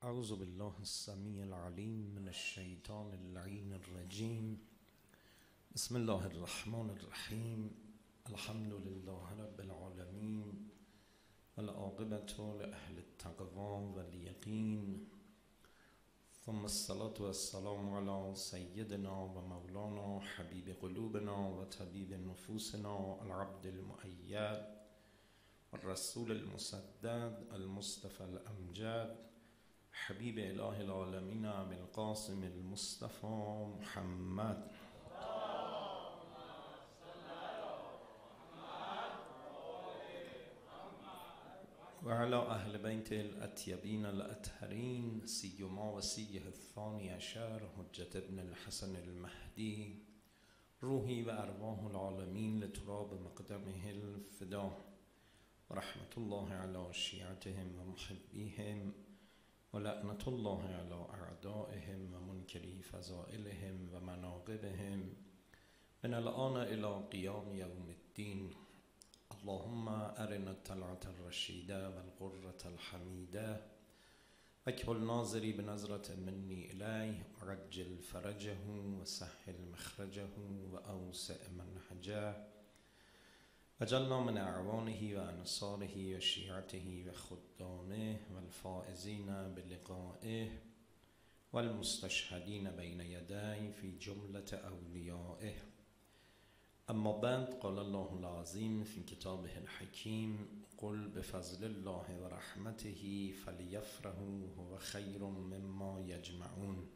اعوذ بالله السمیع العلیم من الشیطان اللعین الرجیم. بسم الله الرحمن الرحیم. الحمد لله رب العالمین والعاقبة لأهل التقوی والیقین، ثم الصلاة والسلام على سیدنا و مولانا حبیب قلوبنا و طبیب نفوسنا العبد المؤید الرسول المسدد المصطفى الامجد حبیب اله العالمین بالقاسم المصطفى محمد و علی اهل بیت الاطیبین الاطهرین سیما وصیه الثانی عشر حجة ابن الحسن المهدی روحی و ارواح العالمین لتراب مقدمه الفدا و رحمت الله علی شیعتهم و محبیهم و لعنت الله علی اعدائهم و منکری فضائلهم و مناقبهم من الآن الی قیام یوم الدین. اللهم ارنا الطلعة الرشیده و القرة الحمیده و اکحل ناظری بنظرة منی الیه و عجل فرجه و سهل مخرجه و اوسع منهجه و جعلنا من اعوانه و انصاره و شیعته و خدامه و الفائزین بلقائه و المستشهدین بین یدیه فی جملة اولیائه. اما بعد، قال الله العظیم فی کتابه الحکیم قل بفضل الله و رحمته فلیفرحوا هو خیر مما یجمعون.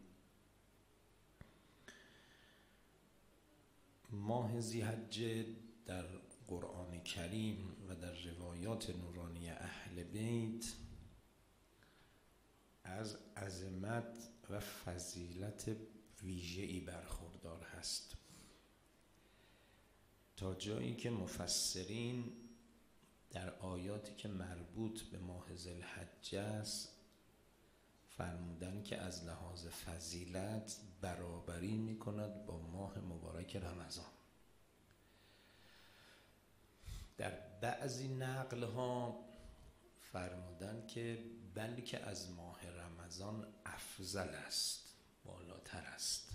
ماه ذی‌حجه در قرآن کریم و در روایات نورانی اهل بیت از عظمت و فضیلت ویژه‌ای برخوردار هست، تا جایی که مفسرین در آیاتی که مربوط به ماه ذوالحجه است فرمودن که از لحاظ فضیلت برابری می‌کند با ماه مبارک رمضان. در بعضی نقل ها فرمودن که بلکه از ماه رمضان افضل است، بالاتر است،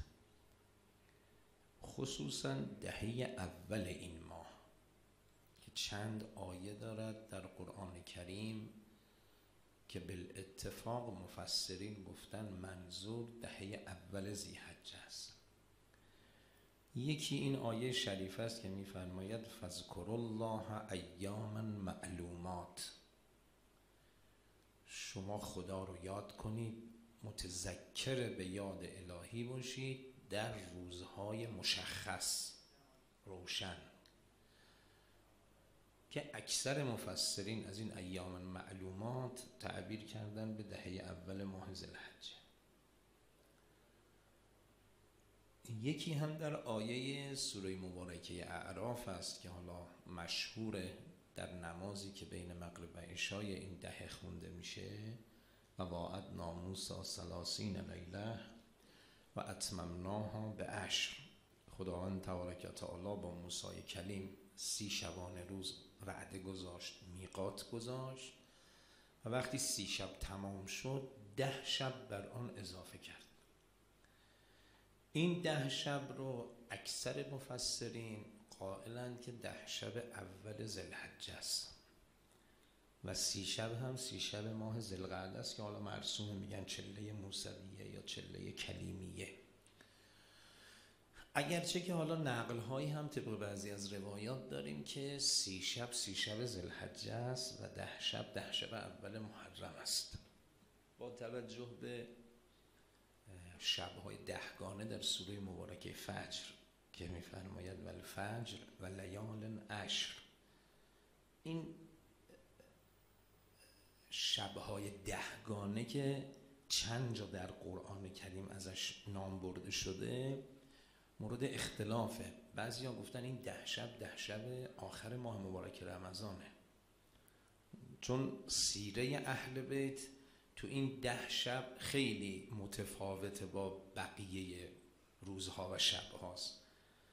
خصوصا دهه اول این ماه که چند آیه دارد در قرآن کریم که بالاتفاق مفسرین گفتن منظور دهه اول ذی‌حجه است. یکی این آیه شریف است که می‌فرماید فاذکروا الله ایاما معلومات، شما خدا رو یاد کنید، متذکر به یاد الهی باشید در روزهای مشخص روشن، که اکثر مفسرین از این ایام معلومات تعبیر کردن به دهه اول ماه ذوالحجه. یکی هم در آیه سوره مبارکه اعراف است که حالا مشهوره در نمازی که بین مغرب و عشای این دهه خونده میشه و وعدنا موسی 30 لیله و اتممناها ب10. خداوند تبارک و تعالی با موسی کلیم 30 شبانه روز وعده گذاشت، میقات گذاشت و وقتی 30 شب تمام شد 10 شب بر آن اضافه کرد. این 10 شب رو اکثر مفسرین قائلند که 10 شب اول ذوالحجه است و 30 شب هم 30 شب ماه ذوالقعده است که حالا مرسوم میگن چله موسویه یا چله کلیمیه. اگرچه که حالا نقل هایی هم طبق بعضی از روایات داریم که 30 شب 30 شب ذوالحجه است و 10 شب 10 شب اول محرم است. با توجه به شب‌های 10گانه در سوره مبارکه فجر که می‌فرماید والفجر و لیال عشر، این شب‌های 10گانه که چند جا در قرآن کریم ازش نام برده شده مورد اختلافه. بعضیا گفتن این 10 شب 10 شب آخر ماه مبارک رمضانه، چون سیره اهل بیت تو این 10 شب خیلی متفاوته با بقیه روزها و شبهاست.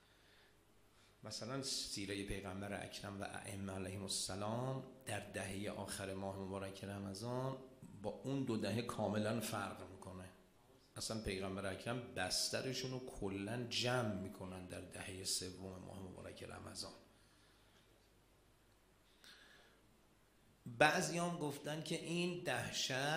مثلا سیره پیغمبر اکرم و ائمه علیهم السلام در دهه آخر ماه مبارک رمضان با اون 2 دهه کاملا فرق میکنه. اصلا پیغمبر اکرم بسترشون رو کلا جمع میکنن در دهه 3 ماه مبارک رمضان. بعضی هم گفتن که این 10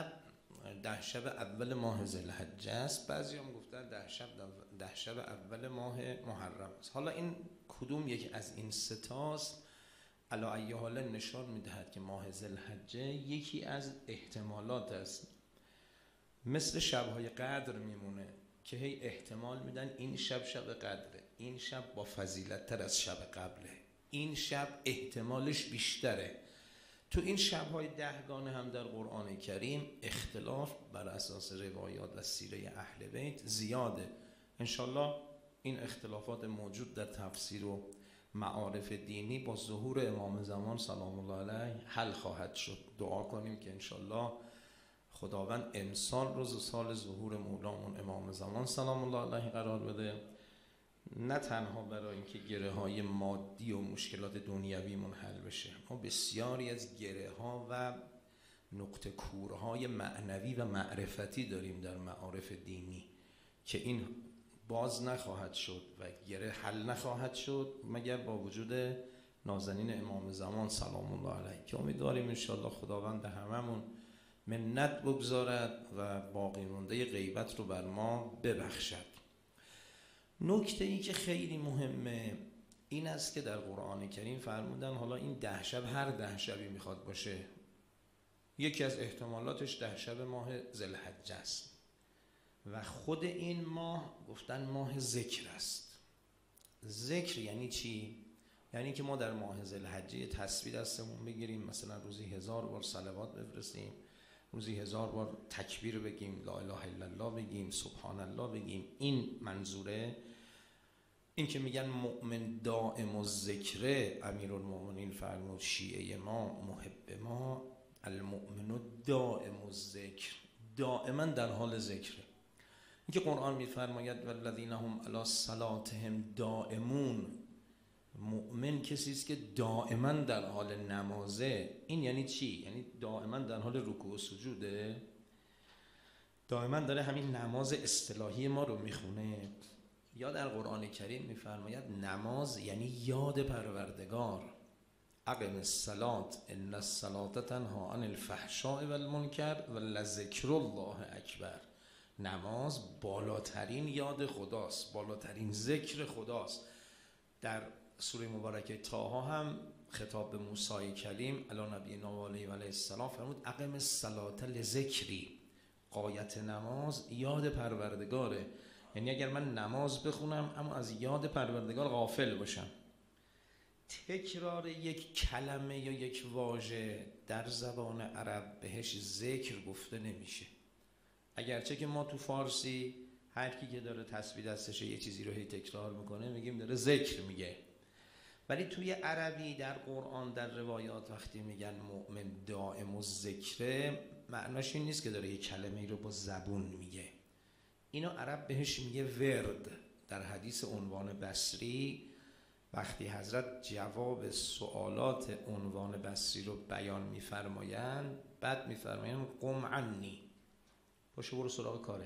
شب اول ماه ذوالحجه است، بعضی هم گفتن 10 شب اول ماه محرم است. حالا این کدوم یک از این ستاست علی ای حال نشان میدهد که ماه ذوالحجه یکی از احتمالات است. مثل شب‌های قدر میمونه که هی احتمال میدن این شب قدره، این شب با فضیلت تر از شب قبله، این شب احتمالش بیشتره. تو این شب‌های 10 گانه هم در قرآن کریم اختلاف بر اساس روایات و سیره اهل بیت زیاده. انشالله این اختلافات موجود در تفسیر و معارف دینی با ظهور امام زمان سلام الله علیه حل خواهد شد. دعا کنیم که انشالله خداوند امسال روز سال ظهور مولامون امام زمان سلام الله علیه قرار بده، نه تنها برای اینکه گره های مادی و مشکلات دنیویمون حل بشه، ما بسیاری از گره ها و نقطه کورهای معنوی و معرفتی داریم در معارف دینی که این باز نخواهد شد و گره حل نخواهد شد مگر با وجود نازنین امام زمان سلام الله علیه، که امیدواریم انشالله خداوند به هممون منت بگذارد و باقی مونده غیبت رو بر ما ببخشد. نکته ای که خیلی مهمه این است که در قرآن کریم فرمودن حالا این 10 شب هر 10 شبی میخواد باشه، یکی از احتمالاتش 10 شب ماه ذوالحجه است و خود این ماه گفتن ماه ذکر است. ذکر یعنی چی؟ یعنی که ما در ماه ذوالحجه تسبیح دستمون بگیریم، مثلا روزی 1000 بار صلوات بفرستیم، روزی 1000 بار تکبیر بگیم، لا اله الا الله بگیم، سبحان الله بگیم. این منظوره. این که میگن مؤمن دائم الذکر، امیرالمؤمنین فرمود شیعه ما محب ما المؤمن دائم الذکر، دائما در حال ذکره. این که قرآن میفرماید والذین هم علی صلاتهم دائمون، مؤمن کسی است که دائما در حال نمازه. این یعنی چی؟ یعنی دائما در حال رکوع و سجوده، دائما داره همین نماز اصطلاحی ما رو میخونه. یا در قرآن کریم میفرماید نماز یعنی یاد پروردگار، اقم الصلاة ان الصلاة تنها عن الفحشاء والمنکر ولذکر الله اکبر. نماز بالاترین یاد خداست، بالاترین ذکر خداست. در سوره مبارکه طه هم خطاب به موسی کلیم علی نبینا و علیه السلام فرمود اقم الصلاة لذکری، غایت نماز یاد پروردگاره. یعنی اگر من نماز بخونم اما از یاد پروردگار غافل باشم، تکرار یک کلمه یا یک واژه در زبان عرب بهش ذکر گفته نمیشه. اگرچه که ما تو فارسی هر کی که داره تسبیح دستشه یه چیزی رو هی تکرار میکنه میگیم داره ذکر میگه، ولی توی عربی در قرآن در روایات وقتی میگن مؤمن دائم الذکر، معناش این نیست که داره یه کلمه رو با زبون میگه. اینو عرب بهش میگه ورد. در حدیث عنوان بصری وقتی حضرت جواب سوالات عنوان بصری رو بیان میفرمایند، بعد میفرمایند قم عنی، پاشو برو سراغ کارت.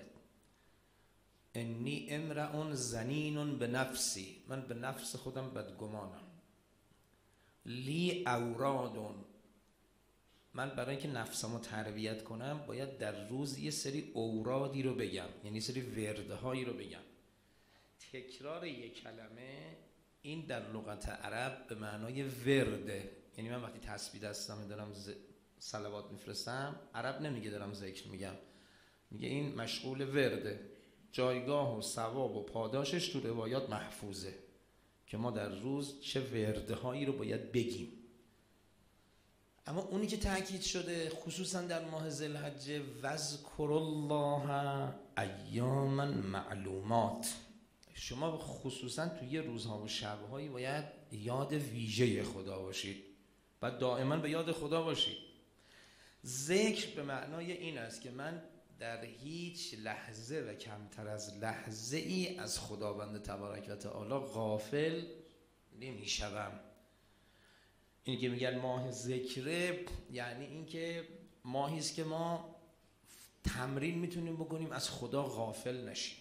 انی امرئ ظنین به نفسی، من به نفس خودم بدگمانم. لی اوراد، من برای اینکه نفسمو تربیت کنم باید در روز یه سری اورادی رو بگم، یعنی سری وردهایی رو بگم. تکرار یک کلمه این در لغت عرب به معنای ورده. یعنی من وقتی تسبیح دستم دارم صلوات میفرستم، عرب نمیگه دارم ذکر میگم، میگه این مشغول ورده. جایگاه و ثواب و پاداشش تو روایات محفوظه که ما در روز چه وردهایی رو باید بگیم. اما اونی که تاکید شده خصوصا در ماه ذوالحجه واذکروا الله ایاما معلومات، شما خصوصا توی روزها و شب‌هایی باید یاد ویژه خدا باشید و دائما به یاد خدا باشید. ذکر به معنای این است که من در هیچ لحظه و کمتر از لحظه ای از خداوند تبارک و تعالی غافل نمیشوم. این که میگن ماه ذکره، یعنی این که ماهی است که ما تمرین میتونیم بکنیم از خدا غافل نشیم.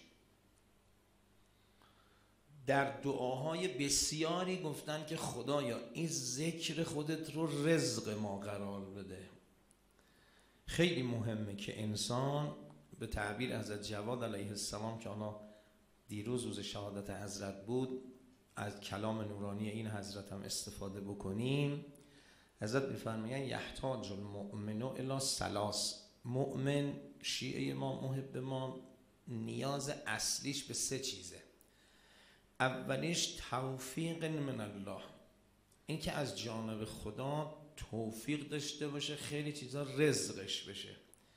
در دعاهای بسیاری گفتن که خدایا این ذکر خودت رو رزق ما قرار بده. خیلی مهمه که انسان به تعبیر حضرت جواد علیه السلام که حالا دیروز روز شهادت حضرت بود، از کلام نورانی این حضرت هم استفاده بکنیم. حضرت می‌فرمایند یحتاج المؤمن الی ثلاث. مؤمن، شیعه ما، محب ما، نیاز اصلیش به 3 چیزه. اولیش توفیق من الله، این که از جانب خدا توفیق داشته باشه خیلی چیزا رزقش بشه.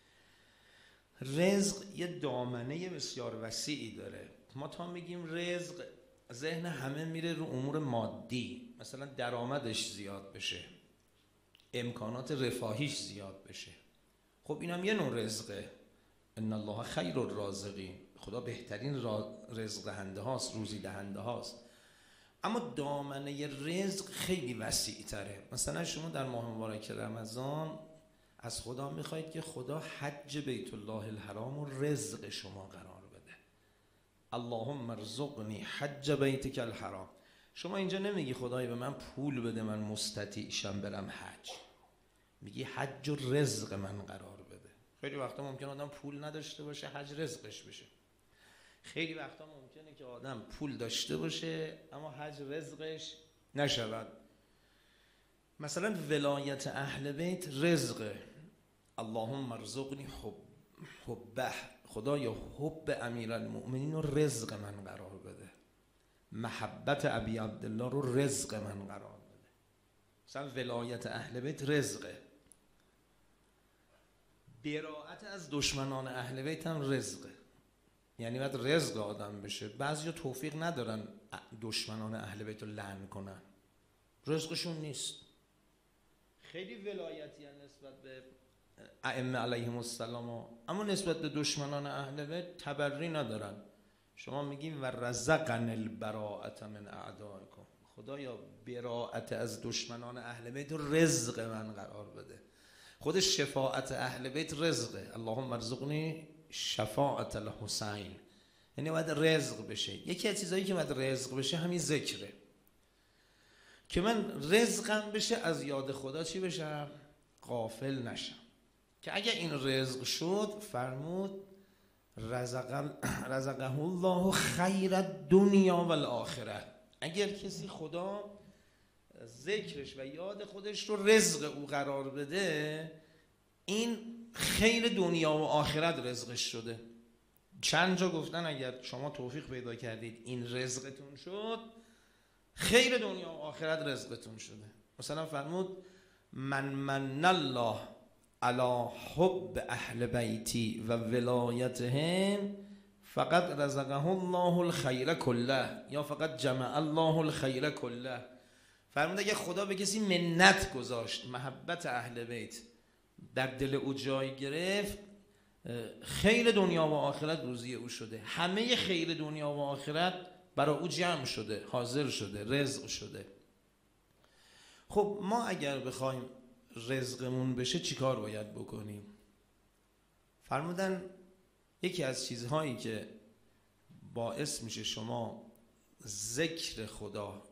رزق یه دامنه بسیار وسیعی داره. ما تا میگیم رزق، ذهن همه میره رو امور مادی، مثلا درآمدش زیاد بشه، امکانات رفاهیش زیاد بشه. خب اینم یه نوع رزقه. ان الله خیر الرازقین، خدا بهترین رزق دهنده هاست، روزی دهنده هاست. اما دامنه رزق خیلی وسیع تره. مثلا شما در ماه مبارک رمضان از خدا میخواید که خدا حج بیت الله الحرام و رزق شما قرار بده. اللهم ارزقنی حج بیتک الحرام. شما اینجا نمیگی خدای به من پول بده من مستطیع شم برم حج، میگی حج و رزق من قرار بده. خیلی وقتا ممکنه آدم پول نداشته باشه حج رزقش بشه. خیلی وقتا ممکنه که آدم پول داشته باشه اما حج رزقش نشود. مثلا ولایت اهل بیت رزقه. اللهم ارزقنی حبه، خدایا حب امیرالمؤمنین رو رزق من قرار بده. محبت ابی عبدالله رو رزق من قرار بده. مثلا ولایت اهل بیت رزقه. براءت از دشمنان اهل بیت هم رزقه. یعنی باید رزق آدم بشه. بعضیا توفیق ندارن دشمنان اهل بیت رو لعن کنن، رزقشون نیست. خیلی ولایتی هست نسبت به ائمه علیهم السلام، اما نسبت به دشمنان اهل بیت تبری ندارن. شما میگیم و رزقنا البراءة من اعدائکم، خدایا براءت از دشمنان اهل بیت رو رزق من قرار بده. خود شفاعت اهل بیت رزقه. اللهم ارزقنی شفاعت الحسین، یعنی باید رزق بشه. یکی از چیزایی که باید رزق بشه همین ذکره، که من رزقم بشه از یاد خدا چی بشم؟ غافل نشم. که اگر این رزق شد، فرمود رزقه الله خیر الدنیا و الاخره. اگر کسی خدا ذکرش و یاد خودش رو رزق او قرار بده، این خیر دنیا و آخرت رزقش شده. چند جا گفتن اگر شما توفیق پیدا کردید این رزقتون شد، خیر دنیا و آخرت رزقتون شده. مثلا فرمود من الله علی حب اهل بیتی و ولایتهم فقط رزقه الله الخیر کله، یا فقط جمع الله الخیر کله. فرمود اگه خدا به کسی منت گذاشت، محبت اهل بیت در دل او جای گرفت، خیر دنیا و آخرت روزی او شده. همه خیر دنیا و آخرت برای او جمع شده، حاضر شده، رزق شده. خب ما اگر بخوایم رزقمون بشه چی کار باید بکنیم؟ فرمودن یکی از چیزهایی که باعث میشه شما ذکر خدا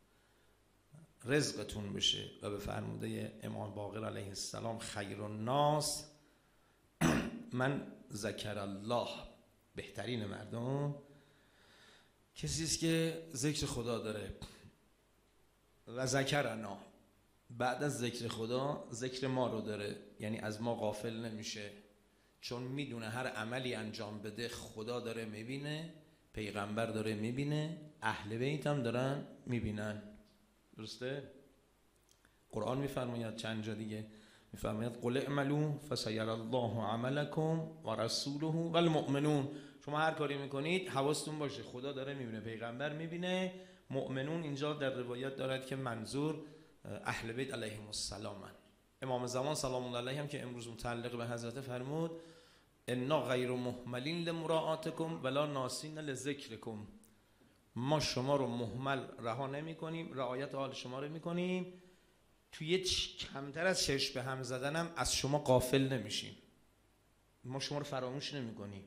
رزقتون بشه و به فرموده امام باقر علیه السلام خیر الناس من ذکر الله، بهترین مردم کسی است که ذکر خدا داره. و ذکرنا، بعد از ذکر خدا ذکر ما رو داره، یعنی از ما غافل نمیشه، چون میدونه هر عملی انجام بده خدا داره میبینه، پیغمبر داره میبینه، اهل بیت هم دارن میبینن. درسته؟ قرآن میفرماید چند جا دیگه، میفرماید قل اعملوا فسيرى الله عملكم ورسوله والمؤمنون. شما هر کاری میکنید حواستون باشه خدا داره میبینه، پیغمبر میبینه، مؤمنون اینجا در روایت دارد که منظور اهل بیت علیهم السلام. امام زمان سلام الله علیه هم که امروز متعلق به حضرت فرمود انا غیر مهملین لمراعاتکم ولا ناسین لذکرکم. ما شما رو مهمل رها نمی کنیم، رعایت حال شما رو میکنیم، توی کمتر از چشم به هم زدنم از شما غافل نمیشیم. ما شما رو فراموش نمی‌کنیم.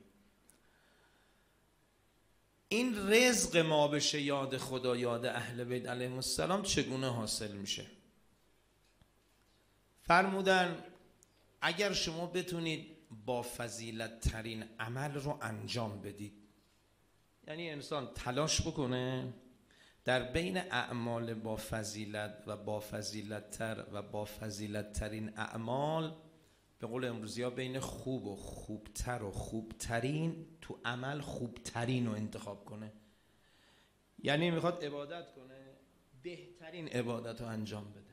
این رزق ما بشه یاد خدا، یاد اهل بیت علیهم السلام چگونه حاصل میشه؟ فرمودن اگر شما بتونید با فضیلت ترین عمل رو انجام بدید، یعنی انسان تلاش بکنه در بین اعمال با فضیلت و با فضیلت تر و با فضیلت ترین اعمال، به قول امروزی ها بین خوب و خوبتر و خوبترین، تو عمل خوبترین رو انتخاب کنه. یعنی میخواد عبادت کنه، بهترین عبادت رو انجام بده.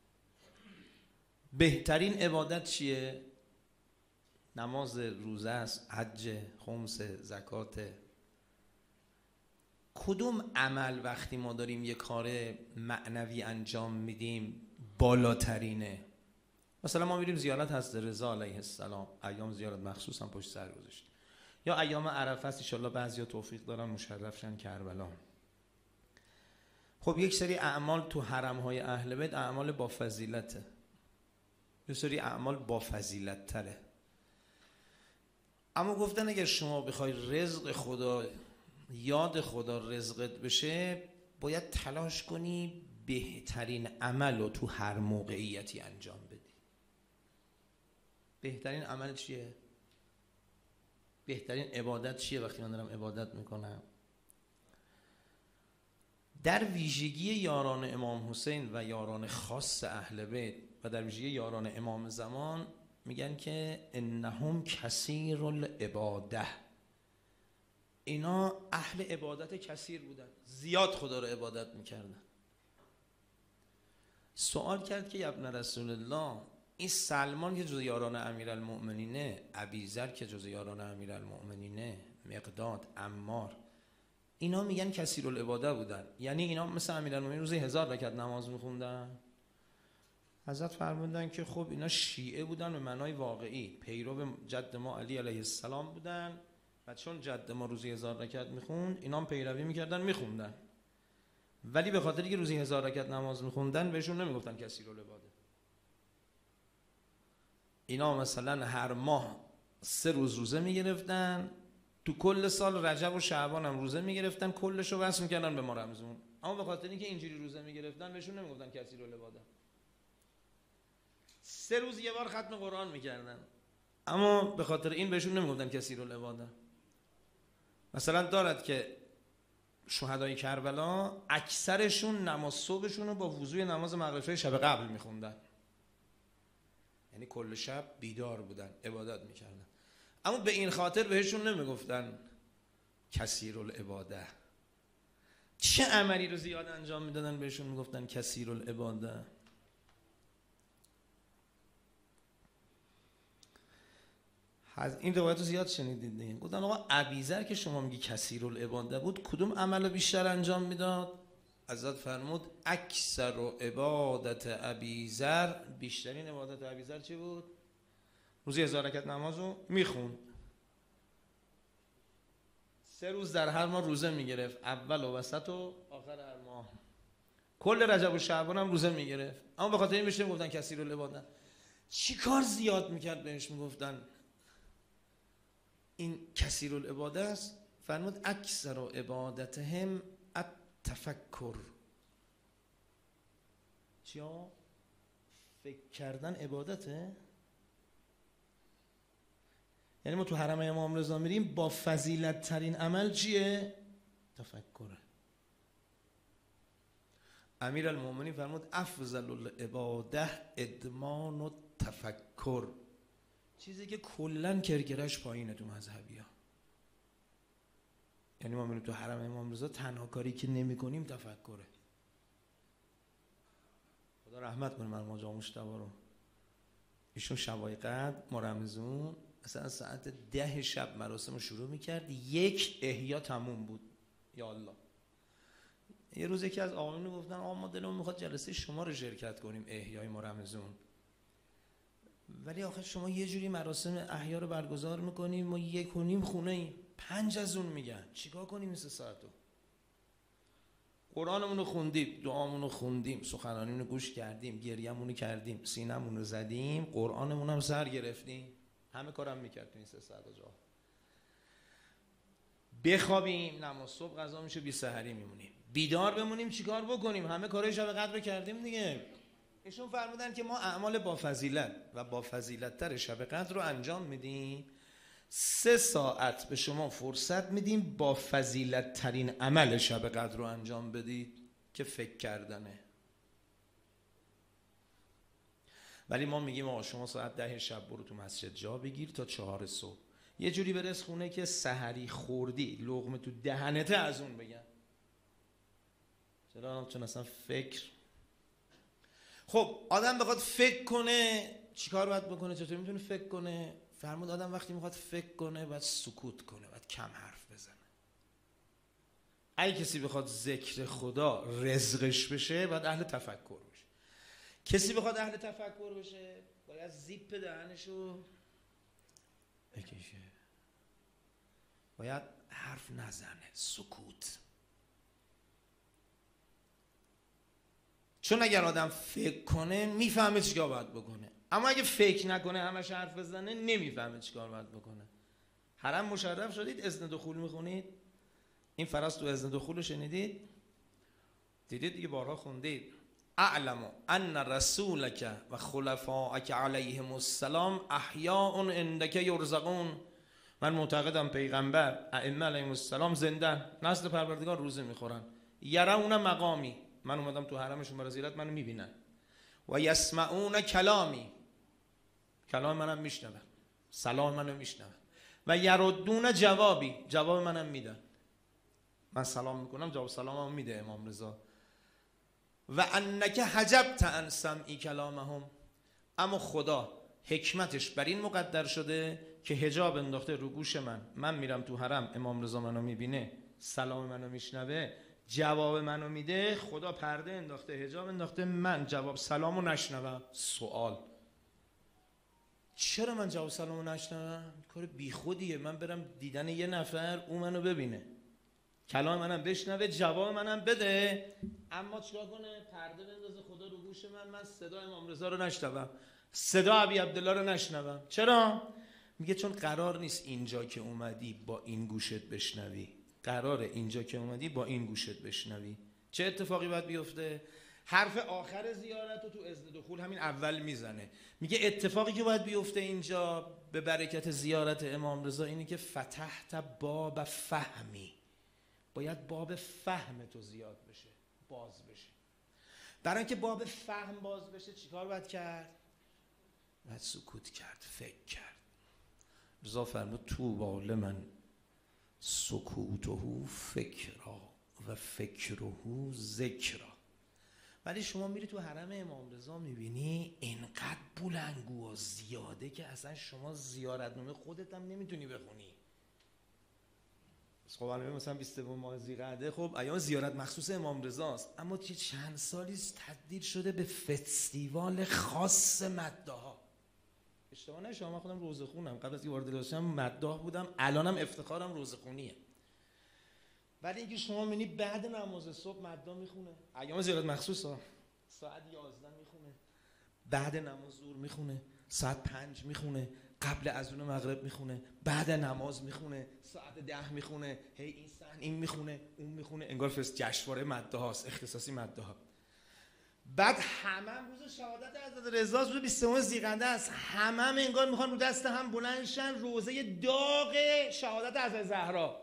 بهترین عبادت چیه؟ نماز، روزه است، حج، خمس، زکات. کدوم عمل وقتی ما داریم یک کار معنوی انجام میدیم بالاترینه؟ مثلا ما میریم زیارت حضرت رضا علیه السلام، ایام زیارت مخصوص هم پشت سر گذاشت، یا ایام عرفه است، ان شاءالله بعضیا توفیق دارن مشرف شن کربلا. خب یک سری اعمال تو حرم‌های اهل بیت اعمال با فضیلته، یک سری اعمال با فضیلت تره. اما گفتن اگر شما بخوای رزق خدا، یاد خدا رزقت بشه، باید تلاش کنی بهترین عمل رو تو هر موقعیتی انجام بدی. بهترین عمل چیه؟ بهترین عبادت چیه وقتی من دارم عبادت میکنم؟ در ویژگی یاران امام حسین و یاران خاص اهل بیت و در ویژگی یاران امام زمان میگن که انهم کثیر العباده، اینا اهل عبادت کثیر بودن، زیاد خدا رو عبادت میکردن. سوال کرد که ابن رسول الله، این سلمان که جز یاران امیرالمؤمنینه، ابیذر که جز یاران امیرالمؤمنینه، مقداد، عمار، اینا میگن کثیر العباده بودن، یعنی اینا مثل امیرالمؤمنین روزی 1000 رکعت نماز میخوندن؟ حضرت فرمودن که خب اینا شیعه بودن به معنای واقعی، پیرو جد ما علی علیه السلام بودن و چون جد ما روزی 1000 رکعت میخوند، اینا هم پیروی میکردن میخوندن، ولی به خاطری که روزی 1000 رکعت نماز میخوندن بهشون نمیگفتن کثیر العباده. اینا مثلا هر ماه 3 روز روزه میگرفتن، تو کل سال رجب و شعبان هم روزه میگرفتن، کلشو وصل میکردن به ما رمضان، اما به خاطر اینکه اینجوری روزه میگرفتن بهشون نمیگفتن کثیر العباده. 3 روز یه بار ختم قرآن میکردن، اما به خاطر این بهشون نمیگفتن کثیر العباده. مثلا دارد که شهدای کربلا اکثرشون نماز صبحشون رو با وضوی نماز مغرب شب قبل میخوندن، یعنی کل شب بیدار بودن، عبادت میکردن، اما به این خاطر بهشون نمیگفتن کثیر العباده. چه عملی رو زیاد انجام میدادن بهشون میگفتن کثیر العباده؟ این روایت رو زیاد شنیدید دیگه. گفتن آقا ابیذر که شما میگی کثیر العباده بود، کدوم عمل رو بیشتر انجام میداد؟ حضرت فرمود اکثر و عبادت ابیذر، بیشترین عبادت ابیذر چی بود؟ روزی 1000 رکعت نماز رو میخوند، 3 روز در هر ماه روزه میگرفت، اول و وسط و آخر هر ماه، کل رجب و شعبان هم روزه میگرفت، اما به خاطر این بهش میگفتن کثیر العباده. چی کار زیاد میکرد بهش میگفتن این کثیر العباده است؟ فرمود اکثر و عبادتهم التفکر. چیا؟ فکر کردن عبادته؟ یعنی ما تو حرم امام رضا میریم، با فضیلت ترین عمل چیه؟ تفکره. امیرالمؤمنین فرمود افضل العباده ادمان و تفکر، چیزی که کلن کرکرش پایینه تو مذهبی ها. یعنی ما میریم تو حرم امام رضا، تنها کاری که نمی کنیم تفکره. خدا رحمت کنه مرحوم حاج مجتبی رو، ایشون شبای قدر ما رمضان اصلا ساعت 10 شب مراسم رو شروع میکرد، 1 احیا تموم بود. یا الله. یه روز یکی از آقایون گفتن آقا ما دلمون میخواد جلسه شما رو شرکت کنیم، احیای ما رمضان، ولی آخه شما یه جوری مراسم احیا رو برگزار میکنیم، ما 1.5 خونه ایم، 5 از اون میگن چیکار کنیم این 3 ساعتو؟ قرآنمون رو خوندیم، دعامون رو خوندیم، سخنرانیمون رو گوش کردیم، گریه‌مون رو کردیم، سینمون رو زدیم، قرآنمون هم سر گرفتیم، همه کارم میکرد تو این 3 ساعت جا. بخوابیم، نماز صبح قضا میشه، بی سحری میمونیم. بیدار بمونیم چیکار بکنیم؟ همه کارهای شب قدر رو کردیم دیگه. ایشون فرمودن که ما اعمال با فضیلت و با فضیلت تر شب قدر رو انجام میدیم، 3 ساعت به شما فرصت میدیم با فضیلت ترین عمل شب قدر رو انجام بدید که فکر کردنه. ولی ما میگیم آقا شما ساعت 10 شب برو تو مسجد جا بگیر تا 4 صبح، یه جوری برس خونه که سحری خوردی لقمه تو دهنته از اون بگن. چرا؟ چون اصلا فکر. خب آدم بخواد فکر کنه چیکار باید بکنه؟ چطور میتونه فکر کنه؟ فرمود آدم وقتی میخواد فکر کنه باید سکوت کنه، باید کم حرف بزنه. اگه کسی بخواد ذکر خدا رزقش بشه باید اهل تفکر بشه. کسی بخواد اهل تفکر بشه باید زیپ دهنشو بکشه، باید حرف نزنه، سکوت. چون اگر آدم فکر کنه میفهمه چیکار باید بکنه، اما اگه فکر نکنه همش حرف بزنه نمیفهمه چیکار باید بکنه. حرم مشرف شدید، اذن دخول میخونید، این فراز تو اذن دخول رو شنیدید؟ دیدید دیگه، بارها خوندید. اعلم ان رسولک و خلفاءک علیهم السلام احیاء عندک یرزقون. من معتقدم پیغمبر ائمه علیهم السلام زنده، نزد پروردگار روزه میخورن. یرون مقامی، من اومدم تو حرمشون برای زیارت، منو میبینن. و یسمعون کلامی، کلام منم میشنون، سلام منو میشنون. و یردون جوابی، جواب منم میدن. من سلام میکنم جواب سلامم میده امام رضا. و انک حجبت عن سمعی کلامهم، اما خدا حکمتش بر این مقدر شده که حجاب انداخته رو گوش من میرم تو حرم، امام رضا منو میبینه، سلام منو میشنوه، جواب منو میده. خدا پرده انداخته، حجاب انداخته، من جواب سلامو نشنوم. سوال چرا من جواب سلامو نشنوم؟ کار بیخودیه. من برم دیدن یه نفر اون منو ببینه، کلام منم بشنوه، جواب منم بده، اما چیکار کنه؟ پرده بندازه خدا رو گوش من صدا امام رضا رو نشنوم، صدا ابی عبدالله رو نشنوم. چرا؟ میگه چون قرار نیست اینجا که اومدی با این گوشت بشنوی، قراره اینجا که اومدی با این گوشت بشنوی. چه اتفاقی باید بیفته؟ حرف آخر زیارت رو تو اذن دخول همین اول میزنه، میگه اتفاقی که باید بیفته اینجا به برکت زیارت امام رضا اینه که فتحت باب فهمی، باید باب فهم تو زیاد بشه، باز بشه. برای اینکه باب فهم باز بشه چیکار باید کرد؟ باید سکوت کرد، فکر کرد. رضا فرمود طوبی لمن سکوته فکرا و فکره ذکرا. ولی شما میری تو حرم امام رضا میبینی اینقدر بلندگو و زیاده که اصلا شما زیارتنامه خودت هم نمیتونی بخونی. خب الان مثلا 22 ماه ذی‌قعده، خب ایام زیارت مخصوص امام رضاست، اما چه چند سالی تبدیل شده به فستیوال خاص مداحا. اشتباه نشه، من خودم روزه خونم، قبل از اینکه وارد بشم مداح بودم، الانم افتخارم روزه خونیه. ولی اینکه شما میبینی بعد نماز صبح مداح میخونه، ایام زیارت مخصوصا ساعت 11 میخونه، بعد نماز ظهر میخونه، ساعت 5 میخونه، قبل اذان مغرب میخونه، بعد نماز میخونه، ساعت 10 میخونه، هی این سن این میخونه اون میخونه، انگار جشنواره مداحاست، اختصاصی مداحا. بعد همه روز شهادت حضرت رضا، روز 29 ذی‌قعده است، همه انگار میخوان رو دست هم بلند شن، روزه داغ شهادت حضرت زهرا.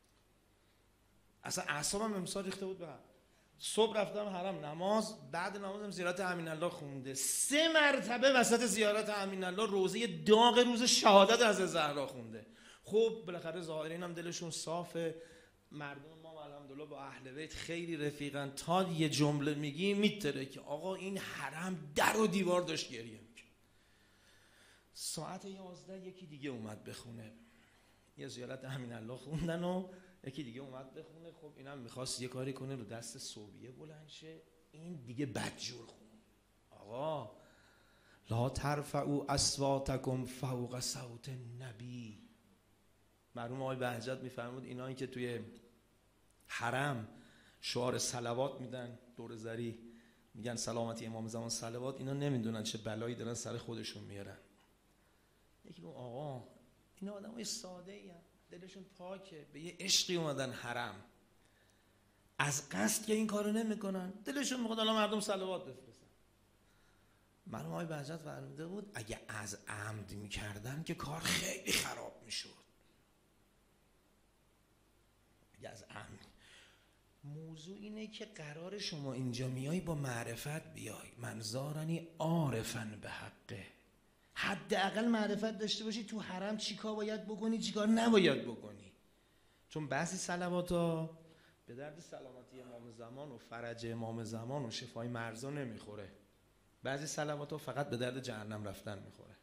اصلا اعصابم امسال ریخته بود به هم. صبح رفتم حرم نماز، بعد نمازم زیارت امین الله خونده، 3 مرتبه وسط زیارت امین الله روزه داغ روز شهادت حضرت زهرا خونده. خب بالاخره ظاهرین هم دلشون صافه، مردم ما الحمدلله با اهل بیت خیلی رفیقن، تا یه جمله میگی میتره که آقا این حرم در و دیوار داشت گریه میکرد. ساعت 11 یکی دیگه اومد بخونه، یه زیارت امین الله خوندن و یکی دیگه اومد بخونه. خب اینم میخواست یه کاری کنه رو دست صوبیه بلند شه، این دیگه بدجور خون. آقا لا ترفعوا اصواتکم فوق صوت النبی. مرحوم آقای بهجت میفرمود اینایی که توی حرم شعار صلوات میدن، دور زری میگن سلامتی امام زمان صلوات، اینا نمیدونن چه بلایی دارن سر خودشون میارن. یکی گفت آقا این آدمای ساده ای هستن، دلشون پاکه، به یه عشقی اومدن حرم، از قصد که این کارو نمیکنن، دلشون میخواد الان مردم صلوات بفرستن. مرحوم آقای بهجت فرموده بود اگه از عمد میکردن که کار خیلی خراب میشد. اگه از عمد. موضوع اینه که قرار شما اینجا میای با معرفت بیای، منظارنی عارفن به حقه، حداقل معرفت داشته باشی تو حرم چیکار باید بکنی چیکار نباید بکنی. چون بعضی صلوات‌ها به درد سلامتی امام زمان و فرج امام زمان و شفای مرضا نمیخوره، بعضی صلوات‌ها فقط به درد جهنم رفتن میخوره.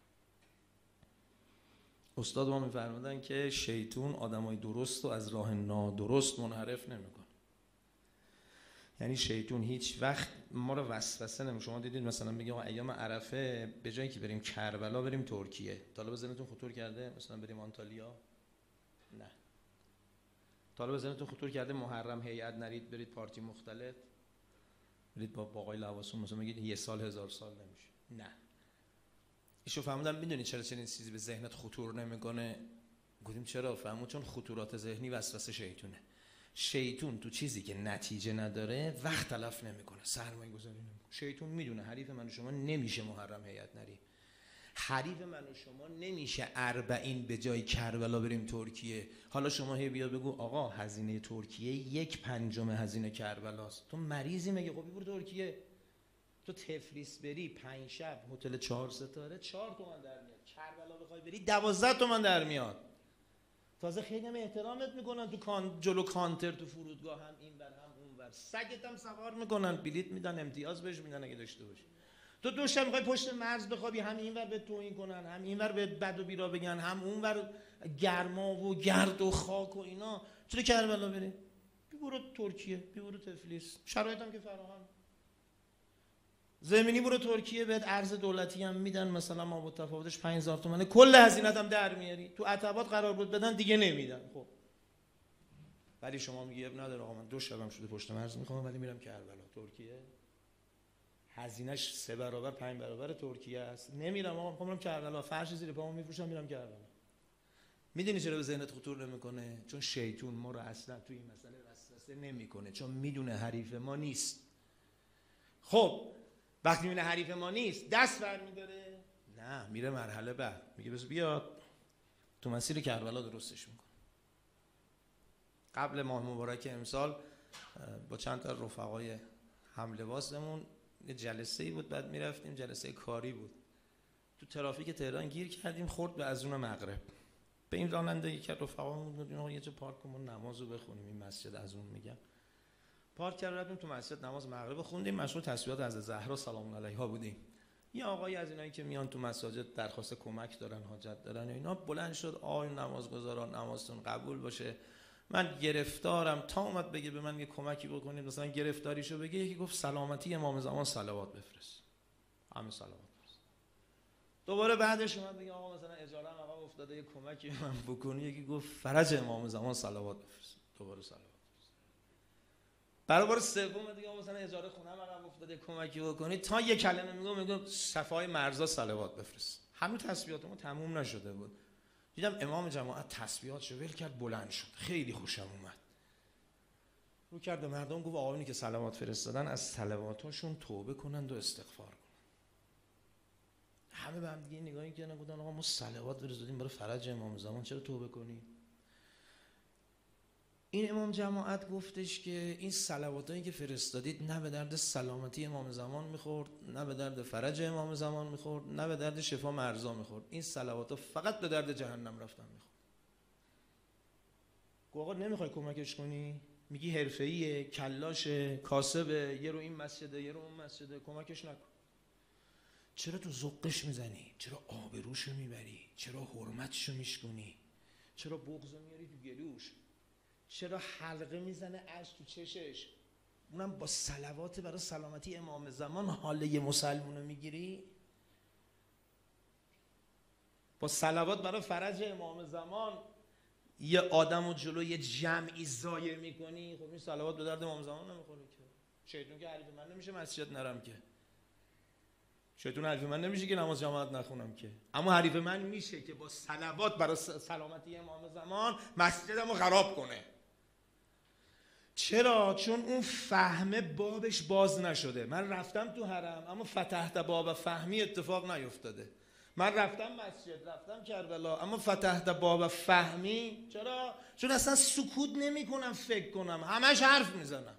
استاد ما میفرمودن که شیطان آدمای درست رو از راه نادرست منحرف نمیکنه. یعنی شیطان هیچ وقت ما رو وسوسه نمیکنه. شما دیدید مثلا میگه ایام عرفه به جایی که بریم کربلا بریم ترکیه، طالب ذهنتون خطور کرده مثلا بریم آنتالیا؟ نه. طالب ذهنتون خطور کرده محرم هیئت نرید برید پارتی مختلط، برید با آقای لواسون مثلا میگید یه سال 1000 سال نمیشه؟ نه. ایشو فهمیدم. میدونی چرا چنین چیزی به ذهنت خطور نمیکنه؟ گفتیم چرا؟ فهمون چون خطورات ذهنی وسوسه شیطونه. شیطون تو چیزی که نتیجه نداره وقت تلف نمیکنه، سرمایه گذاری نمیکنه. شیطون میدونه حریف من و شما نمیشه محرم هیئت نری، حریف من و شما نمیشه 40 به جای کربلا بریم ترکیه. حالا شما هی بیا بگو آقا هزینه ترکیه 1/5 هزینه کربلاست. تو مریضی مگه؟ خب برو ترکیه. تو تفلیس بری 5 شب هتل 4 ستاره 4 تومن در میاد، کربلا بخوای بری 12 تومن در میاد. تازه خیلی هم احترامت میکنن تو جلو کانتر تو فرودگاه، هم این ور هم اون ور، سگت هم سوار میکنن، بلیت میدن، امتیاز بهش میدن اگه داشته باشی. تو دو شب میخوای پشت مرز بخوابی، هم این ور به توهین کنن، هم این ور به بد و بیرا بگن، هم اون ور گرما و گرد و خاک و اینا. چرا کربلا بری؟ برو ترکیه، برو تفلیس، شرایط هم که فراهم. زمینی برو ترکیه، بهت ارز دولتی هم میدن، مثلا ما با تفاوتش 5000 تومانه، کل هزینه‌ت هم در میاری. تو عتبات قرار بود بدن دیگه نمیدن. خب ولی شما میگی اب نداره آقا من 2 شبم شده پشت مرز میخوام ولی میرم کربلا ترکیه، هزینه‌اش 3 برابر 5 برابر ترکیه است، نمیرم آقا میخوام برم کربلا، فرش زیر پامو میفروشم میرم کربلا. میدونی چرا به ذهنت خطور نمیکنه؟ چون شیطان ما رو اصلا تو این مسئله وسوسه نمیکنه، چون میدونه حریف ما نیست. خب وقتی میبینه حریف ما نیست دست برمی‌داره؟ نه، میره مرحله بعد، میگه بس بیاد تو مسیر کربلا درستش میکنه. قبل ماه مبارک امسال با چند تا رفقای هملباسمون یه جلسه‌ای بود، بعد میرفتیم جلسه کاری بود، تو ترافیک تهران گیر کردیم، خورد به اذان مغرب. به این راننده یکی از رفقامون گفتیم آقا یه جا پارک کنیم نمازو بخونیم، این مسجد اذان میگم. پارک کردیم تو مسجد، نماز مغرب خوندیم، مشغول تسبیحات از زهرا سلام علیها بودیم. یه آقایی از اینایی که میان تو مساجد درخواست کمک دارن، حاجت دارن و اینا، بلند شد آقای نمازگزاران نمازتون قبول باشه، من گرفتارم، تا اومد بگه به من یه کمکی بکنید مثلا گرفتاریشو بگه، یکی گفت سلامتی امام زمان صلوات بفرست، همه صلوات بفرست. دوباره بعدش اومد بگه آقا مثلا اجاره آقا افتاده یه کمکی من بکنی، یکی گفت فرج امام زمان صلوات بفرست، دوباره صلوات. برابر سوم دیگه مثلا اجاره خونه من افتاده کمکی بکنی، تا یه کلمه میگم صفای مرزا صلوات بفرست. همین تسبیحاتمون تموم نشده بود، دیدم امام جماعت تسبیحاتشو ول کرد بلند شد، خیلی خوشم اومد، رو کرد به مردم گفت آقایونی که صلوات فرستادن از صلواتاشون توبه کنند و استغفار کنند. همه به هم دیگه نگاهی کردن گفتن آقا ما صلوات فرستادیم برای فرج امام زمان، چرا توبه کنیم؟ این امام جماعت گفتش که این صلواتایی که فرستادید نه به درد سلامتی امام زمان میخورد، نه به درد فرج امام زمان میخورد، نه به درد شفا مرزا میخورد، این صلواتا فقط به درد جهنم رفتن میخورد. آقا نمیخوای کمکش کنی؟ میگی حرفه‌ایه، کلاشه، کاسبه، یه رو این مسجده یه رو اون مسجده، کمکش نکن. چرا تو ذوقش میزنی؟ چرا آبروشو میبری؟ چرا حرمتشو میشکنی؟ چرا بغضو میاری تو گلوش؟ چرا حلقه میزنه اش تو چشش؟ اونم با صلوات برای سلامتی امام زمان حال یه مسلمونو میگیری؟ با صلوات برای فرج امام زمان یه آدمو جلو یه جمعی ضایع میکنی؟ خب این صلوات به درد امام زمان نمیخوره که. شیطان که حریف من نمیشه مسجد نرم که. شیطون حریف من نمیشه که نماز جماعت نخونم که، اما حریف من میشه که با صلوات برای سلامتی امام زمان مسجدمو خراب کنه. چرا؟ چون اون فهمه بابش باز نشده. من رفتم تو حرم اما فتحت باب فهمی اتفاق نیفتاده. من رفتم مسجد، رفتم کربلا، اما فتحت باب فهمی. چرا؟ چون اصلا سکوت نمی کنم فکر کنم، همش حرف میزنم.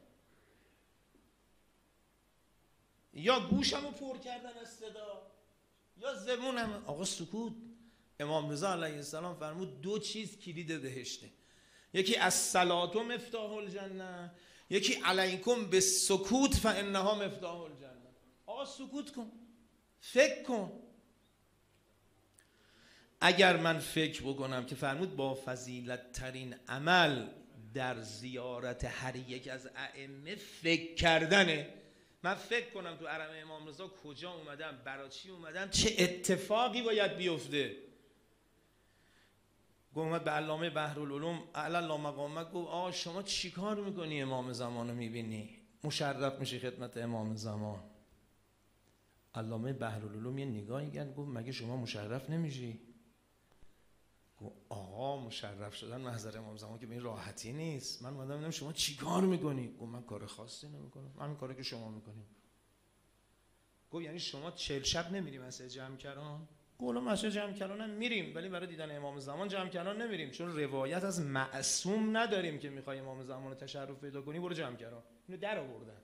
یا گوشمو پر کردن از صدا یا زبونم. آقا سکوت. امام رضا علیه السلام فرمود 2 چیز کلید بهشته، یکی الصلاة مفتاح الجنه، یکی علیکم بالسکوت فانها مفتاح الجنه. آقا سکوت کن، فکر کن. اگر من فکر بکنم که فرمود با فضیلت ترین عمل در زیارت هر یک از ائمه فکر کردنه، من فکر کنم تو حرم امام رضا کجا اومدم، برای چی اومدم، چه اتفاقی باید بیفته. گفت به علامه بحرالعلوم اعلی مقامه، گفت آقا شما چی کار میکنی امام زمان رو میبینی مشرف میشی خدمت امام زمان؟ علامه بحرالعلوم یه نگاهی کرد، گفت مگه شما مشرف نمیشی؟ گفت آقا مشرف شدن محضر امام زمان که به این راحتی نیست. من اومدم ببینم شما چی کار میکنی؟ گفت من کار خاصی نمیکنم، همین کاری که شما میکنیم. گفت یعنی شما 40 شب نمیری مسجد جمع‌کران؟ گفت مسجد جمع‌کران هم میریم ولی برای دیدن امام زمان جمع‌کران نمیریم، چون روایت از معصوم نداریم که میخوای امام زمان رو تشرف پیدا کنی برو جمع‌کران. اینو در آوردن.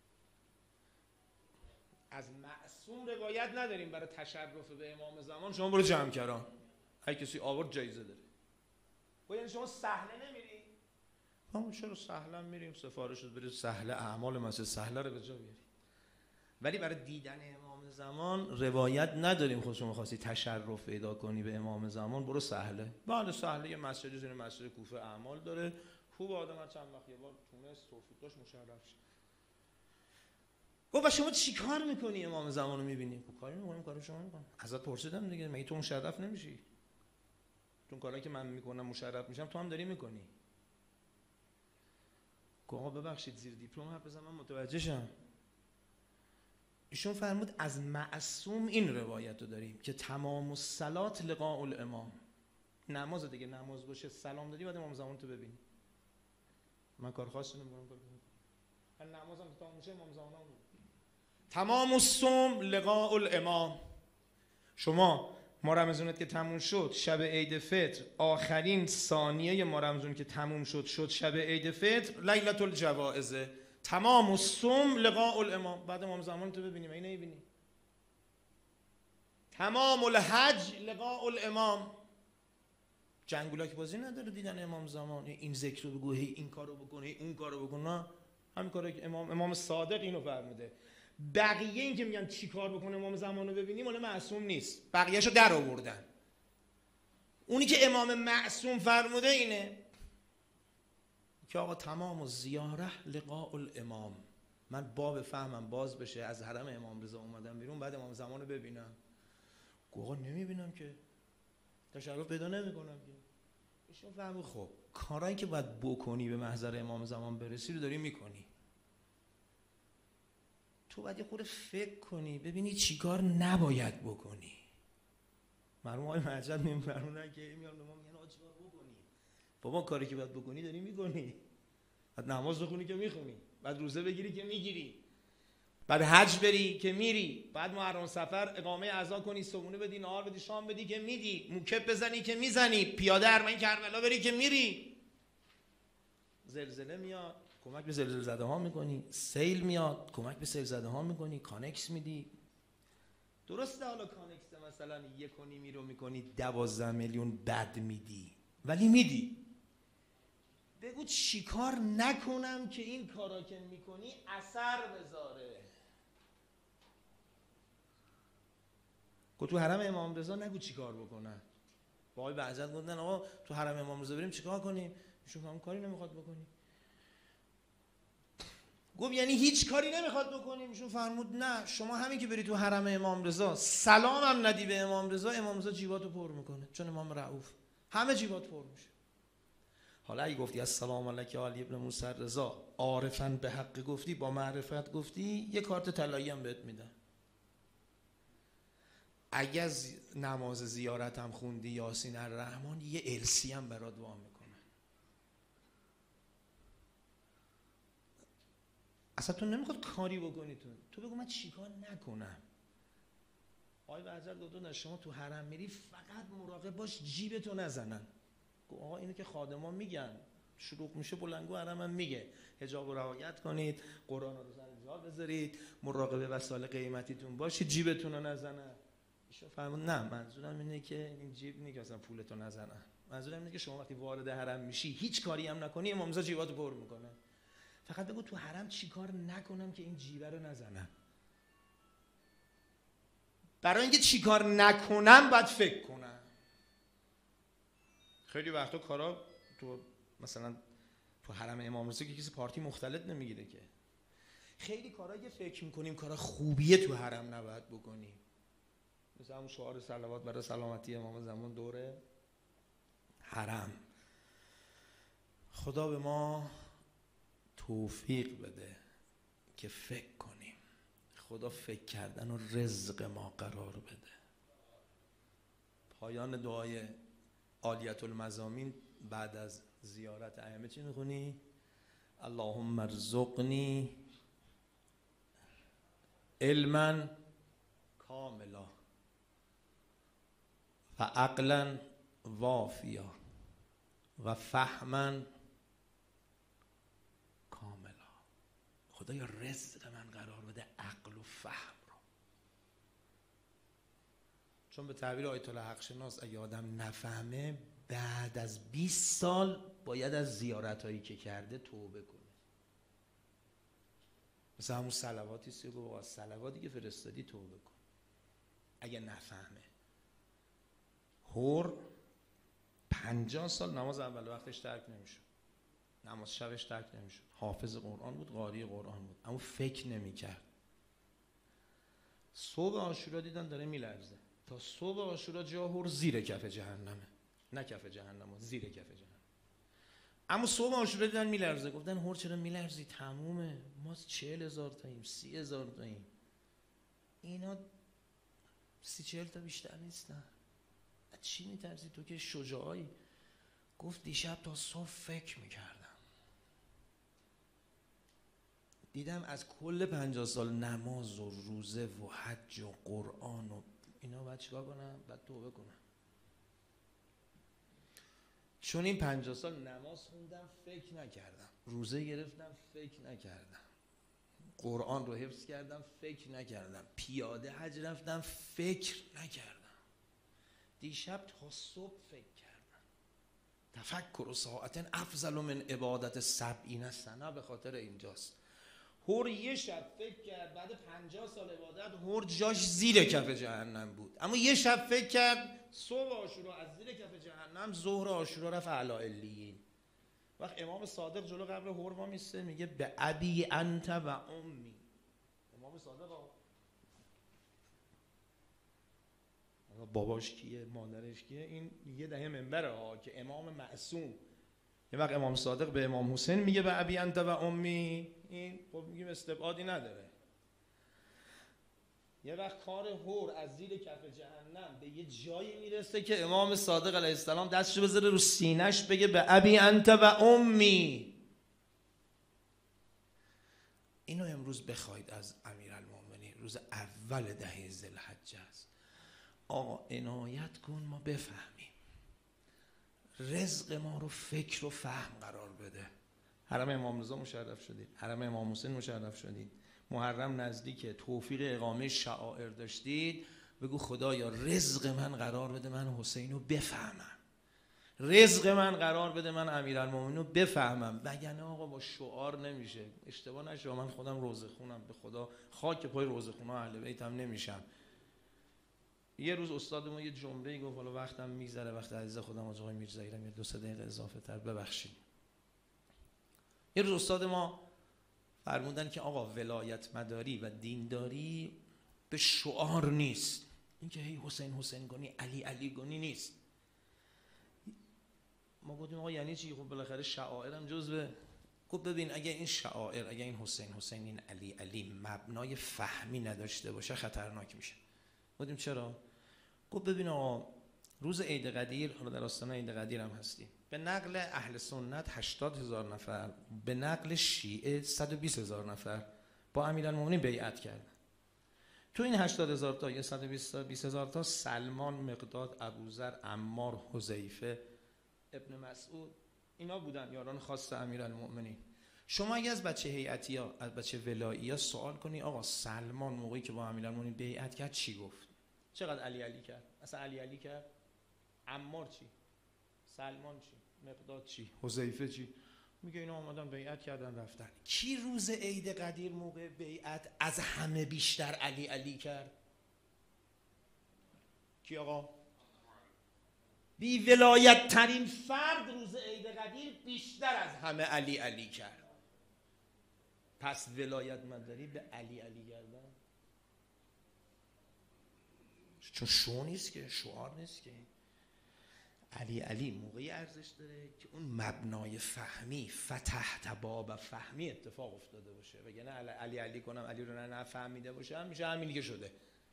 از معصوم روایت نداریم برای تشرف به امام زمان شما برو جمع‌کران. هر کسی آورد جایزه داره. گفت یعنی شما سهله نمیری؟ ما چرا سهله میریم، سفارش شد برید سهله، اعمال مسجد سهله رو به جا بیارید. ولی برای دیدن امام زمان روایت نداریم. خود شما خواستی تشرف پیدا کنی به امام زمان برو سهله. بله سهله یه مسجدی زیر مسجد کوفه اعمال داره، خوب آدم چند وقت یه بار تونست توفیق داشت مشرف شد. گفت شما چی کار میکنی امام زمان رو میبینی؟ کاری میکنم، کارو شما میکنم. ازت پرسیدم دیگه مگه تو مشرف نمیشی؟ چون کاری که من میکنم مشرف میشم تو هم داری میکنی. آقا ببخشید زیر دیپلم حرف بزنم من متوجه شم. ایشون فرمود از معصوم این روایت رو داریم که تمام الصلات لقاء الامام. نماز دیگه نماز باشه سلام دادی بعد امام زمان تو ببینی. من کار خاصی نمیکنم. من نمازم که تمام میشه امام زمان رو تمام الصوم لقاء الامام. شما ماه رمضانت که تموم شد شب عید فطر، آخرین ثانیه ماه رمضان که تموم شد شب عید فطر، لیلة الجوائز. تمام الصوم لقاء الامام. بعد امام زمان تو ببینیم این نمیبینی. تمام الحج لقاء الامام. جنگولک بازی نداره دیدن امام زمان. این ذکر رو بگو، هی این کارو بکن، هی اون کارو بکن. نه همین کاری که امام صادق اینو فرموده. بقیه این که میگن چی کار بکنه امام زمان رو ببینیم مال معصوم نیست، بقیه‌شو در آوردن. اونی که امام معصوم فرموده اینه که آقا تمام الزیاره لقاء الامام. من باب فهمم باز بشه از حرم امام رضا اومدم بیرون بعد امام زمان رو ببینم. آقا نمیبینم که، تشرف پیدا نمیکنم که. ایشون فهمید خب کارایی که باید بکنی به محضر امام زمان برسی رو داری میکنی. تو باید یه خورده فکر کنی ببینی چی کار نباید بکنی. مرحوم آقای مجد میفرمونن که میان به ما میگن آقا چیکار بکنی؟ بابا کاری که باید بکنی داری میکنی. بعد نماز بخونی که میخونی، بعد روزه بگیری که میگیری، بعد حج بری که میری، بعد محرم سفر اقامه عزا کنی، صبحونه بدی، نهار بدی، شام بدی که میدی، موکب بزنی که میزنی، پیاده ارمن کربلا بری که میری. زلزله میاد کمک به زلزله زده ها میکنی، سیل میاد کمک به سیل زده ها میکنی، کانکس میدی. درسته حالا کانکس مثلا 1.5 رو میکنی 12 میلیون بد میدی، ولی میدی. بگو چیکار نکنم که این کارا که میکنی اثر بذاره. گفت تو حرم امام رضا نگو چیکار بکنن. با آقای بهجت گفتن آقا تو حرم امام رضا بریم چیکار کنیم؟ ایشون هم کاری نمیخواد بکنی. گفت یعنی هیچ کاری نمیخواد بکنیم؟ ایشون فرمود نه، شما همین که بری تو حرم امام رضا سلام هم ندی به امام رضا جیباتو پر میکنه، چون امام رؤوف همه جیبات پر میشه. حالا اگه گفتی السلام علیک علی ابن موسی رضا عارفاً به حق گفتی، با معرفت گفتی، یه کارت طلایی هم بهت میدن. اگه از نماز زیارت هم خوندی یاسین الرحمن، یه السی هم برات دعا میکنه. اصلا تو نمیخواد کاری بکنی، تو بگو من چیکار نکنم. آقای وزیر گفتن شما تو حرم میری فقط مراقب باش جیبتو نزنن. آقا اینو که خادمان میگن، شروع میشه بلنگو حرم هم میگه حجاب رو رعایت کنید، قرآن رو سر جا بذارید، مراقب وسایل قیمتیتون باشید، جیبتون رو نزنن. ایشون فرمود نه، منظورم اینه که این جیب نیست که اصلا پولتو نزنن، منظورم اینه که شما وقتی وارد حرم میشی هیچ کاری هم نکنی، امام رضا جیباتو پر میکنه. فقط بگو تو حرم چی کار نکنم که این جیبه رو نزنم. برای اینکه چی کار نکنم باید فکر کنم. خیلی وقتا کارا تو مثلا تو حرم امام رضا که کسی پارتی مختلط نمیگیره که. خیلی کارا که فکر میکنیم کارا خوبیه تو حرم نباید بکنیم. مثل همون شعار صلوات برای سلامتی امام زمان دوره حرم. خدا به ما توفیق بده که فکر کنیم. خدا فکر کردن و رزق ما قرار بده. پایان دعای عالیة المضامین بعد از زیارت ائمه چی میخونی؟ اللهم ارزقنی علما کاملا و عقلا وافیا و فهما کاملا. خدایا رزق من قرار بده عقل و فهم رو. چون به تعبیر آیت الله حق شناس اگه آدم نفهمه بعد از 20 سال باید از زیارتایی که کرده توبه کنه. مثلا همون صلواتی است که گفت صلواتی که فرستادی توبه کن. اگه نفهمه هور 50 سال نماز اول وقتش ترک نمیشد، نماز شبش ترک نمیشد، حافظ قرآن بود، قاری قرآن بود، اما فکر نمیکرد. صبح عاشورا دیدن داره میلرزه. تا صبح عاشورا جا هور زیر کف جهنمه، نه کف جهنم، زیر کف جهنم. اما صبح عاشورا دیدن میلرزه، گفتن هور چرا میلرزی؟ تمومه، ما 40,000 تاییم، 30,000 تاییم، اینا 30-40 تا بیشتر نیستن. چی میترسی؟ تو که شجاعی. گفت دیشب تا صبح فکر میکردم، دیدم از کل 50 سال نماز و روزه و حج و قرآن و اینا باید چیکار کنم؟ باید توبه کنم. چون این 50 سال نماز خوندم فکر نکردم، روزه گرفتم فکر نکردم، قرآن رو حفظ کردم فکر نکردم، پیاده حج رفتم فکر نکردم، دیشب تا صبح فکر کردم. تفکر ساعت افضل من عبادت 70 سنه. به خاطر اینجاست هور یه شب فکر کرد، بعد 50 سال عبادت هور جاش زیر کف جهنم بود، اما یه شب فکر کرد صبح عاشورا از زیر کف جهنم، ظهر عاشورا رفت اعلی علیین. وقت امام صادق جلو قبر هور ما میسته میگه به ابی انت و امی. امام صادق باباش کیه مادرش کیه این یه دهه منبره ها که امام معصوم. یه وقت امام صادق به امام حسین میگه به ابی انت و امی، این خب میگیم استبعادی نداره. یه وقت کار هور از زیر کف جهنم به یه جایی میرسه که امام صادق علیه السلام دستشو بذاره رو سینه‌ش بگه به ابی انت و امی. اینو امروز بخواید از امیرالمومنین، روز اول دهه ذوالحجه است. آقا عنایت کن ما بفهمیم، رزق ما رو فکر و فهم قرار بده. حرم امام رضا مشرف شدید، حرم امام حسین مشرف شدید، محرم نزدیک، توفیق اقامه شعائر داشتید، بگو خدایا رزق من قرار بده من حسین رو بفهمم، رزق من قرار بده من امیرالمومنین رو بفهمم. وگرنه آقا با شعار نمیشه. اشتباه نشه، من خودم روزه خونم، به خدا خاک پای روزه خونا اهل بیتم نمیشم. یه روز استادمون یه جمله‌ای گفت، حالا وقتم میگذره، وقت عزیز خودم از آقای میرزایی‌ام یه 2-3 دقیقه اضافه تر ببخشید. یه روز استاد ما فرمودن که آقا ولایت مداری و دینداری به شعار نیست، اینکه هی حسین حسین گونی علی علی گونی نیست. ما گفتیم آقا یعنی چی؟ خب بالاخره شعائرم جزء. گفت ببین اگه این شعائر، اگه این حسین حسین، این علی علی مبنای فهمی نداشته باشه خطرناک میشه. گفتیم چرا؟ گفت ببین آقا روز عید قدیر، حالا در آستانه عید قدیر هم هستیم، به نقل اهل سنت 80,000 نفر، به نقل شیعه 120,000 نفر با امیرالمومنین بیعت کردن. تو این 80,000 تا یا 120,000 تا سلمان، مقداد، ابوذر، عمار، حذیفه، ابن مسعود، اینا بودن یاران خاص امیرالمومنین. شما اگه از بچه هیئتی یا از بچه ولایی ها سوال کنی آقا سلمان موقعی که با امیرالمومنین بیعت کرد چی گفت؟ چقدر علی علی کرد؟ اصلا علی علی کرد؟ عمار چی؟ سلمان چی؟ مقداد چی؟ حذیفه چی؟ میگه اینا اومدن بیعت کردن رفتن. کی روز عید قدیر موقع بیعت از همه بیشتر علی علی کرد؟ کی آقا؟ بی ولایت ترین فرد روز عید قدیر بیشتر از همه علی علی کرد. پس ولایت مداری به علی علی کردن، چون شو نیست که، شعار نیست که. علی علی موقعی ارزش داره که اون مبنای فهمی، فتحت باب فهمی اتفاق افتاده باشه. وگرنه علی علی کنم علی رو نه فهمیده باشه هم میشه همینی که شده.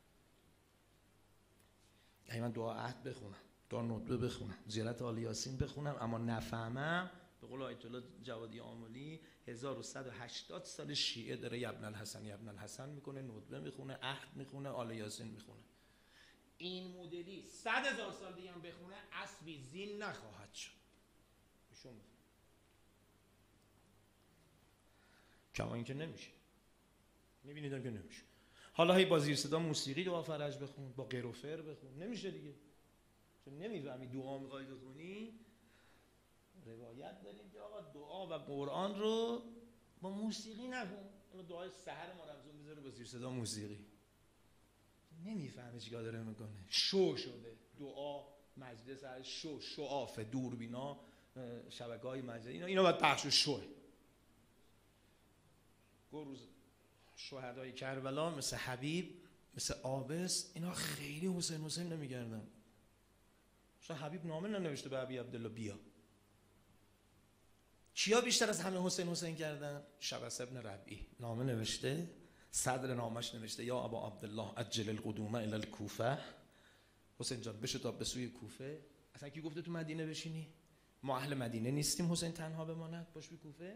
یعنی من دعا عهد بخونم، دعا ندبه بخونم، زیارت آل یاسین بخونم، اما نفهمم، به قول آیت الله جوادی آملی 1180 سال شیعه داره ابن الحسن ابن الحسن میکنه، ندبه میخونه، عهد میخونه، آل یاسین میخونه. این مدلی 100,000 سال دیگه هم بخونه اسبی زین نخواهد شد. ایشون کما این که نمیشه، میبینید که نمیشه. حالا هی با زیر صدا موسیقی دعا فرج بخون، با قروفر بخون، نمیشه دیگه، چون نمیفهمی دعا میخوای بخونی. روایت داریم که آقا دعا و قرآن رو با موسیقی نخون. دعای سحر ما رمزون بذاره با زیر صدا موسیقی، نمیفهمه چیکار داره میکنه. شو شده دعا، مجلس هر شعاف دوربینا، شبکه‌های مجازی، اینا باید پخش شوه. روز شهدای کربلا مثل حبیب، مثل عابس، اینا خیلی حسین نمیگردن. مثلا حبیب نامه ننوشته به ابی عبدالله بیا. کیا بیشتر از همه حسین کردن؟ شبس ابن ربیع نامه نوشته، صدر نامش نوشته یا ابا عبدالله عجل القدوم الی الکوفه، حسین جان بشتاب به سوی کوفه. اصلا کی گفته تو مدینه بشینی؟ ما اهل مدینه نیستیم حسین تنها بماند، باش به کوفه.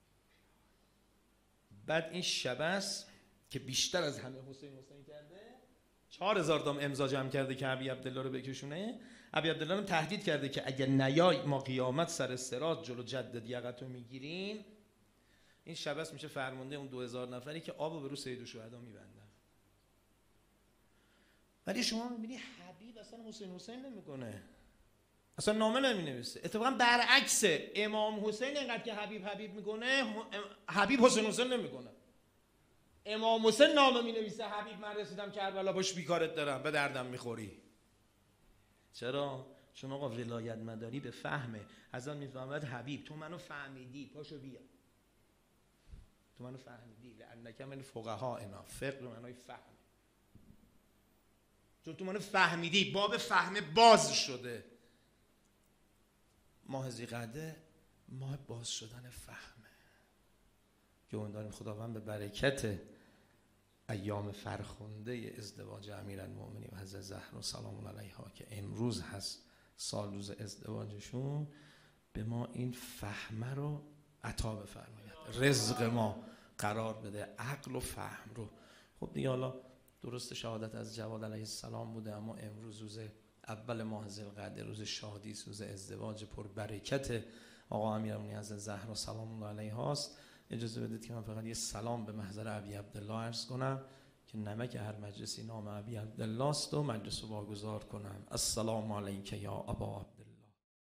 بعد این شبس که بیشتر از همه حسین کرده 4,000 تا امضا جمع کرده که ابی عبدالله رو بکشونه. ابی عبدالله رو تهدید کرده که اگر نیای ما قیامت سر صراط جلو جدت یقتو میگیریم. این شبس میشه فرمانده اون 2,000 نفری که آبو به رو سید الشهدا میبندن. ولی شما میبینی حبیب اصلا حسین نمیکنه، اصلا نامه نمینویسه. اتفاقا برعکسه، امام حسین اینقدر که حبیب میکنه، حبیب حسین نمیکنه. امام حسین نامه مینویسه حبیب من رسیدم کربلا باش بیکارت دارم، به دردم میخوری. چرا؟ چون آقا ولایت مداری به فهمه. حضرت میفهمد حبیب تو منو فهمیدی، پاشو بیا، تو منو فهمیدی، لعنک من فقها اینا، فقه معنای فهم، چون تو منو فهمیدی، باب فهم باز شده. ماه ذی‌قعده ماه باز شدن فهمه که امیدواریم خداوند به برکت ایام فرخنده ازدواج امیرالمومنین و حضرت زهرا سلام علیها که امروز هست سال روز ازدواجشون، به ما این فهمه رو عطا بفرماید، رزق ما قرار بده، عقل و فهم رو. خب دیگه حالا درست شهادت از جواد علیه السلام بوده، اما امروز روز اول ماه ذوالقعده، روز شادی، روز ازدواج پر برکت آقا امیرالمومنین حضرت زهرا سلام الله علیها است. اجازه بدید که من فقط یه سلام به محضر ابی عبدالله عرض کنم که نمک هر مجلسی نام ابی عبدالله است و مجلس رو واگذار کنم. السلام علیک یا ابا